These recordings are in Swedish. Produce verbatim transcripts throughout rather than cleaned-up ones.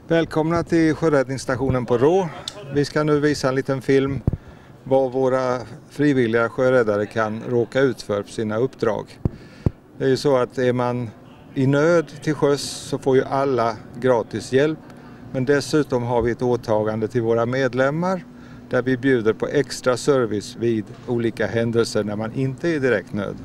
Välkomna till sjöräddningsstationen på Rå. Vi ska nu visa en liten film vad våra frivilliga sjöräddare kan råka ut för på sina uppdrag. Det är ju så att är man i nöd till sjöss så får ju alla gratis hjälp. Men dessutom har vi ett åtagande till våra medlemmar där vi bjuder på extra service vid olika händelser när man inte är i direkt nöd.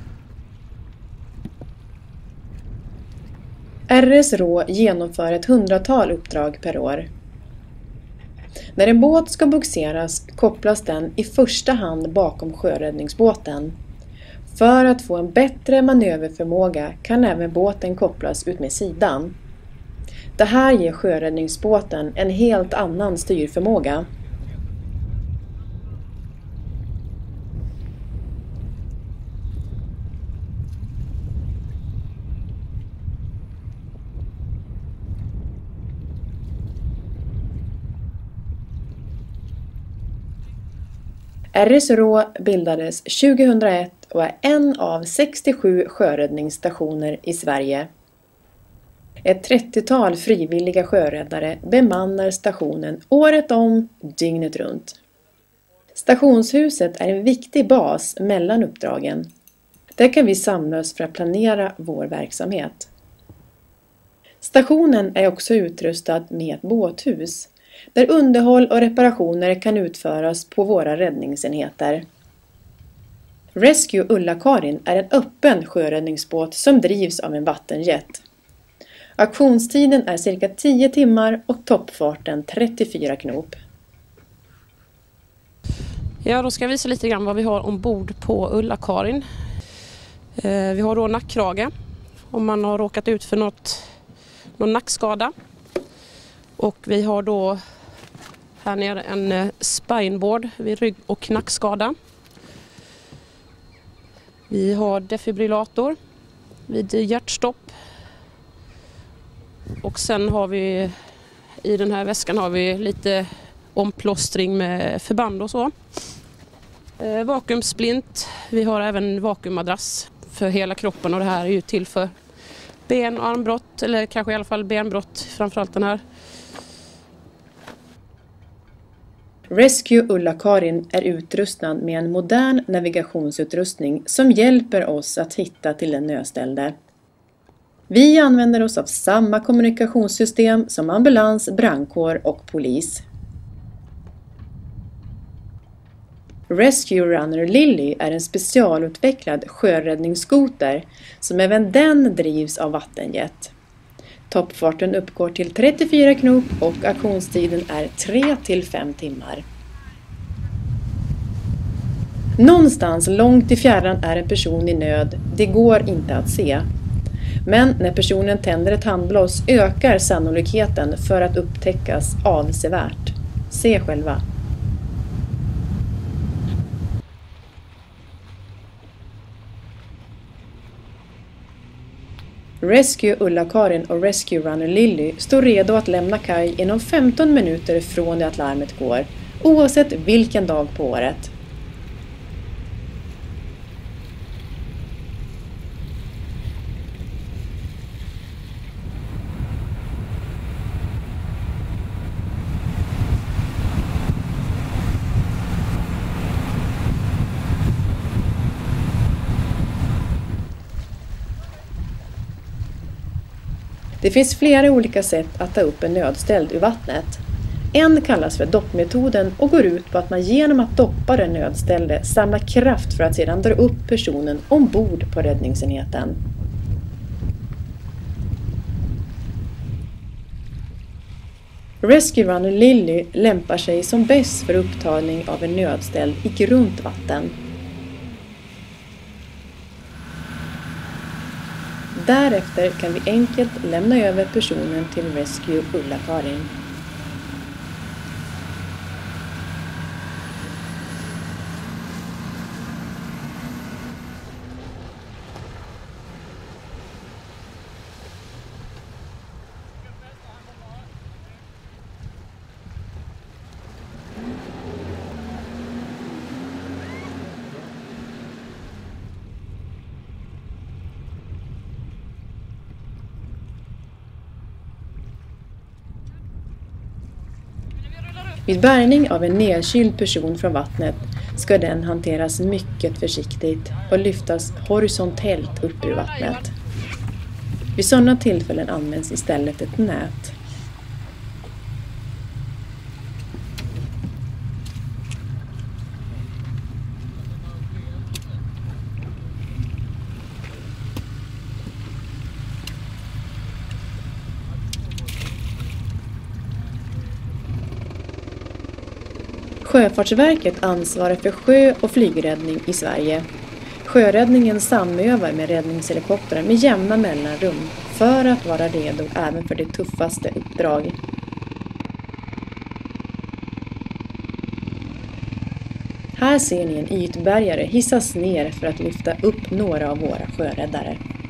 R S Rå genomför ett hundratal uppdrag per år. När en båt ska bogseras kopplas den i första hand bakom sjöräddningsbåten. För att få en bättre manöverförmåga kan även båten kopplas ut med sidan. Det här ger sjöräddningsbåten en helt annan styrförmåga. R S Rå bildades tjugohundraett och är en av sextiosju sjöräddningsstationer i Sverige. Ett trettiotal frivilliga sjöräddare bemannar stationen året om, dygnet runt. Stationshuset är en viktig bas mellan uppdragen. Där kan vi samlas för att planera vår verksamhet. Stationen är också utrustad med ett båthus, där underhåll och reparationer kan utföras på våra räddningsenheter. Rescue Ulla-Karin är en öppen sjöräddningsbåt som drivs av en vattenjet. Aktionstiden är cirka tio timmar och toppfarten trettiofyra knop. Ja, då ska jag visa lite grann vad vi har ombord på Ulla-Karin. Eh, vi har då nackkrage om man har råkat ut för något, någon nackskada. Och vi har då här nere en eh, spineboard vid rygg- och nackskada. Vi har defibrillator vid hjärtstopp. Och sen har vi i den här väskan har vi lite omplåstring med förband och så. Eh, vakuumsplint. Vi har även vakuummadrass för hela kroppen och det här är ju till för ben- och armbrott eller kanske i alla fall benbrott, framförallt den här. Rescue Ulla-Karin är utrustad med en modern navigationsutrustning som hjälper oss att hitta till den nödställde. Vi använder oss av samma kommunikationssystem som ambulans, brandkår och polis. Rescue Runner Lily är en specialutvecklad sjöräddningsskoter som även den drivs av vattenjet. Toppfarten uppgår till trettiofyra knop och aktionstiden är tre till fem timmar. Någonstans långt i fjärran är en person i nöd, det går inte att se. Men när personen tänder ett handblås ökar sannolikheten för att upptäckas avsevärt. Se själva. Rescue Ulla-Karin och Rescue Runner Lily står redo att lämna kaj inom femton minuter från det att larmet går, oavsett vilken dag på året. Det finns flera olika sätt att ta upp en nödställd ur vattnet. En kallas för doppmetoden och går ut på att man genom att doppa den nödställde samlar kraft för att sedan dra upp personen ombord på räddningsenheten. Rescue Runner Lily lämpar sig som bäst för upptagning av en nödställd i grunt vatten. Därefter kan vi enkelt lämna över personen till Rescue Ulla-Karin. Vid bärgning av en nedkyld person från vattnet ska den hanteras mycket försiktigt och lyftas horisontellt upp ur vattnet. Vid sådana tillfällen används istället ett nät. Sjöfartsverket ansvarar för sjö- och flygräddning i Sverige. Sjöräddningen samövar med räddningshelikoptrar med jämna mellanrum för att vara redo även för det tuffaste uppdrag. Här ser ni en ytbärgare hissas ner för att lyfta upp några av våra sjöräddare.